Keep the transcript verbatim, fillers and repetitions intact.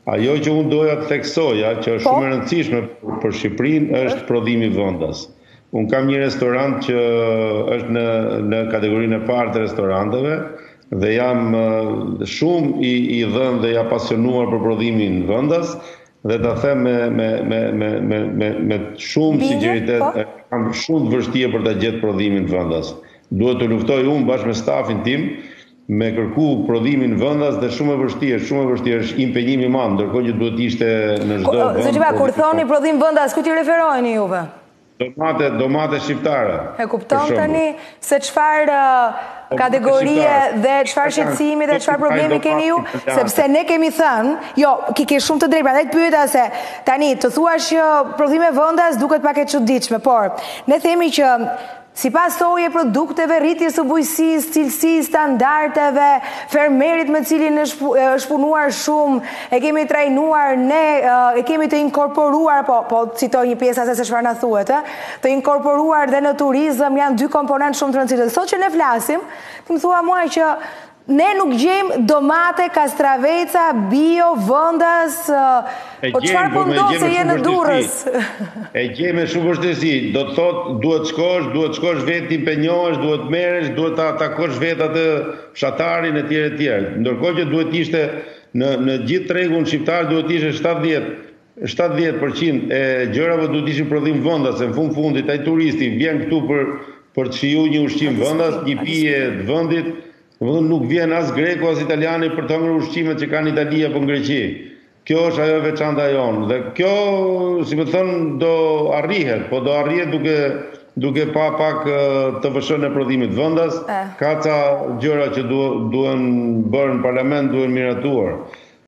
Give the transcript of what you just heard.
Ajo që unë doja të theksoja, që është shumë e rëndësishme për Shqipërinë, është prodhimi vendas. Unë kam një restorant që është në, në kategorinë e parë të restoranteve dhe jam shumë i, i dhënë dhe i apasionuar për prodhimin vendas dhe ta them me, me, me, me, me, me, me shumë sinqeritet, kam shumë të vështirë për ta gjetë prodhimin vendas. Duhet të luftoj unë bashkë me stafin tim me kërku prodhimin vendas dhe shumë e vështirë, shumë e vështirë, është impenjim i madh, ndërkohë që duhet ishte në çdo vend. Zoti Qiva, kur thoni prodhim vendas, ku ti referoheni juve? Domate, domate shqiptare. E kupton tani se çfarë kategorie dhe çfarë shqetësimi dhe çfarë problemi keni ju, sepse ne kemi thënë, jo, ki ke shumë të drejtë, prandaj të pyeta se tani të thuash që prodhime vendas duket pak e çuditshme, por ne themi që sipas thoje produkteve, rritjes së bujqësisë, cilësisë, standardeve, fermerit me cilin është punuar shumë, e kemi trajnuar ne, e kemi të inkorporuar, po, po citoj një pjesë asaj se çfarë na thuhet, të inkorporuar dhe në turizëm janë dy komponentë shumë të rëndësishëm. Sot që ne flasim, ti më thua mua që ne nuk gjejmë domate, kastraveca, bio, vendas, po çfarë po ndodh se je në Durrës? E gjejmë shumë vështirësi, do të thotë duhet shkosh, duhet shkosh vetë ti impenjohesh, duhet merresh, duhet ta takosh vetë atë fshatarin etj etj. Ndërkohë që duhet ishte në në gjithë tregun shqiptar duhet ishte shtatëdhjetë shtatëdhjetë përqind e gjërave duhet ishin prodhim vendas, në fund fundit ai turisti vjen këtu për për të shijuar një ushqim vendas, një pije të vendit. Nuk vjen as greko as italiani për të hëngrur ushqimet që kanë Itali apo në Greqi. Kjo është ajo veçanta jonë dhe kjo, si më thënë, do arrihet, po do arrihet duke duke pa pak të vëshën e prodhimit vendas, ka ca gjëra që duhen bërë në parlament, duhen miratuar.